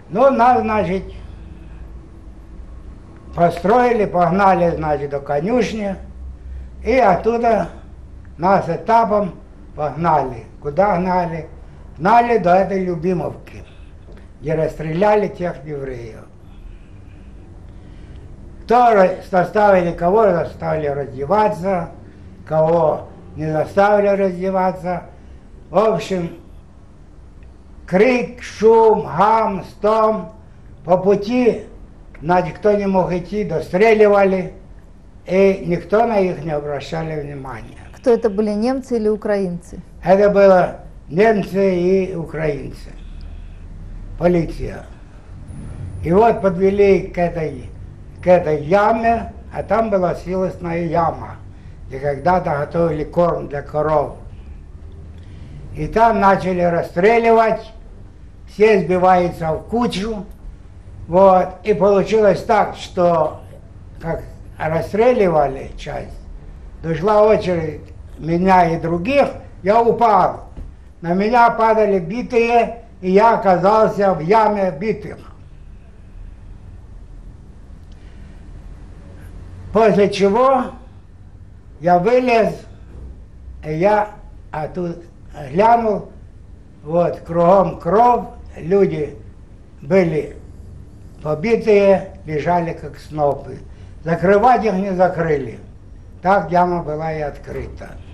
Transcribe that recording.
Ну, нас, значит, построили, погнали, значит, до конюшни, и оттуда нас этапом погнали. Куда гнали? Гнали до этой Любимовки, где расстреляли тех евреев. Кто заставили, кого заставили раздеваться, кого не заставили раздеваться. В общем, крик, шум, гам, стон. По пути, значит, кто не мог идти, достреливали, и никто на них не обращали внимания. Кто это были, немцы или украинцы? Это было немцы и украинцы. Полиция. И вот подвели к этой яме, а там была силосная яма, где когда-то готовили корм для коров. И там начали расстреливать, все сбиваются в кучу. Вот. И получилось так, что как расстреливали часть, дошла очередь меня и других, я упал. На меня падали битые, и я оказался в яме битых. После чего я вылез, и я оттуда глянул, вот, кругом кровь, люди были побитые, лежали как снопы. Закрывать их не закрыли. Так яма была и открыта.